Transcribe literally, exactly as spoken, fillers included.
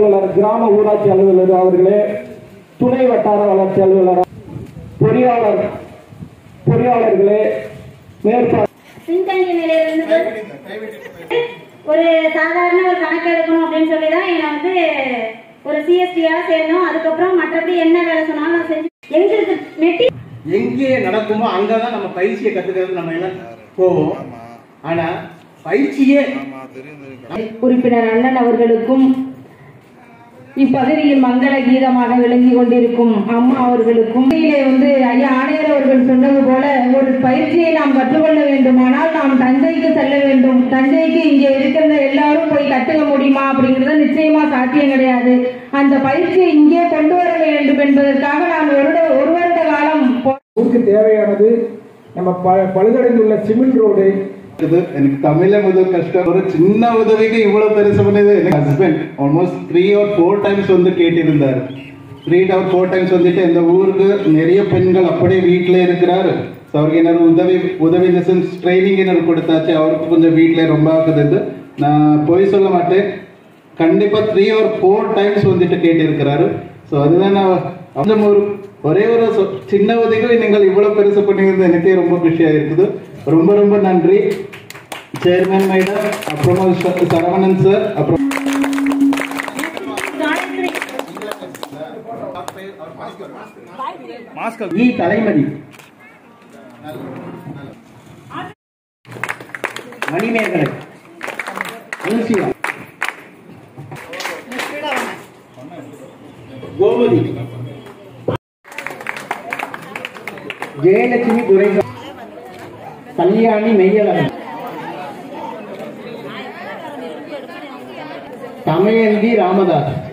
கிராம ஊராட்சி அலுவலர் அவர்களே, துணை வட்டார வளர்ச்சி அலுவலர், பொறியாளர் பொறியாளர்களே, மேற்பார்வை ஒரு சாதாரண ஒரு கணக்கு எடுக்கணும் அப்படின்னு சொல்லிதான் என்ன வந்து ஒரு சிஎஸ்டியா சேர்ந்தோம். அதுக்கப்புறம் மற்றபடி என்ன வேலை சொன்னாலும் செஞ்சு எங்களுக்கு மெட்டி எங்கே நடக்குமோ அங்கதான் நம்ம பயிற்சியை கத்துக்கிறது நம்ம எல்லாம் போவோம். ஆனா பயிற்சியே உறுப்பினர் அண்ணன் அவர்களுக்கும் இப்பகுதியில் மங்கள கீதமாக விளங்கி கொண்டிருக்கும் அம்மா அவர்களுக்கும் வந்து ஐயா ஆணையர் அவர்கள் சொன்னது போல ஒரு பயிற்சியை நாம் கற்றுக்கொள்ள வேண்டுமானால் நாம் தஞ்சைக்கு செல்ல வேண்டும். தஞ்சைக்கு இங்கே இருக்கிற எல்லாரும் போய் கற்றுக்க முடியுமா அப்படிங்கிறது நிச்சயமா சாத்தியம் கிடையாது. அந்த பயிற்சியை இங்கே கொண்டு வர வேண்டும் என்பதற்காக நாம் ஒரு ஒரு வருட காலம் தேவையானது நம்ம பழுதடைந்துள்ள சிமெண்ட் ரோடு. எனக்கு தமிழ்ல முதல் கஷ்டம். ஒரு சின்ன உதவிக்கு இவ்வளவு பெருசு பண்ணது எனக்கு husband almost three or four times வந்து கேட்டிருந்தாரு. த்ரீ ஆர் ஃபோர் டைம்ஸ் வந்துட்டு இந்த ஊருக்கு நிறைய பெண்கள் அப்படியே வீட்டில இருக்கிறாரு. அவருக்கு என்ன உதவி உதவி ட்ரைனிங் என்ன கொடுத்தாச்சு. அவருக்கு கொஞ்சம் வீட்டில ரொம்ப ஆகுது. நான் போய் சொல்ல மாட்டேன், கண்டிப்பா த்ரீ ஆர் ஃபோர் டைம்ஸ் வந்துட்டு கேட்டிருக்கிறாரு. ஸோ அதுதான் நான் கொஞ்சம் ஒரு ஒரே ஒரு சின்ன உதவி நீங்கள் இவ்வளவு பெருசு பண்ணியிருந்தது எனக்கே ரொம்ப குஷியாக இருக்குது. ரொம்ப ரொம்ப நன்றி சேர்மன் மேடம், அப்புறம் சரவணன் சார், அப்புறம் தலைமதி மணிமேகலை அனுசியா கோமதி ஜெயலட்சுமி துரை கல்யாணி மெய்யழகன் தமயந்தி ராமதாஸ்